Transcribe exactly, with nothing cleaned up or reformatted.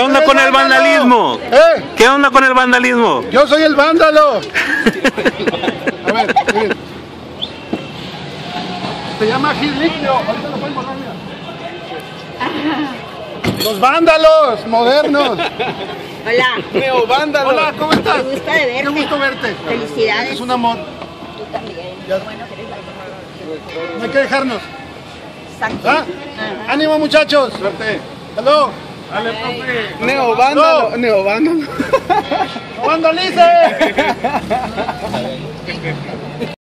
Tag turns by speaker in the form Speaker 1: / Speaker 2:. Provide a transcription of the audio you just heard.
Speaker 1: onda con el vandalismo?
Speaker 2: ¿Eh?
Speaker 1: ¿Qué onda con el vandalismo?
Speaker 2: Yo soy el vándalo. A ver, miren. Se llama Gil Líquido. Ahorita lo pueden borrar, mira. Los vándalos modernos.
Speaker 3: Hola.
Speaker 2: Neo vándalo. Hola, ¿cómo estás?
Speaker 3: Me gusta de verte.
Speaker 2: Qué gusto verte.
Speaker 3: Felicidades.
Speaker 2: Es un amor.
Speaker 3: Tú también.
Speaker 2: Ya.
Speaker 3: Bueno, que eres la...
Speaker 2: No hay que dejarnos.
Speaker 3: Exacto.
Speaker 2: ¿Ah?
Speaker 3: Ajá.
Speaker 2: Ánimo, muchachos. Suerte. Hello.
Speaker 4: Dale, profe.
Speaker 2: Neo vándalo.
Speaker 4: No. Neo vándalo.
Speaker 2: ¡No vandalice!